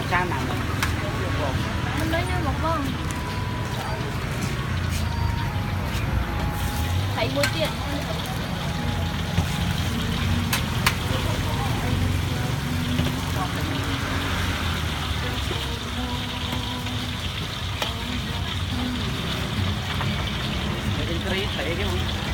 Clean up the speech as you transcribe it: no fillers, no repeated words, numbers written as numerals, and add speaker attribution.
Speaker 1: Sao nào
Speaker 2: mình lấy như một con thấy mua tiền
Speaker 1: thấy cái không?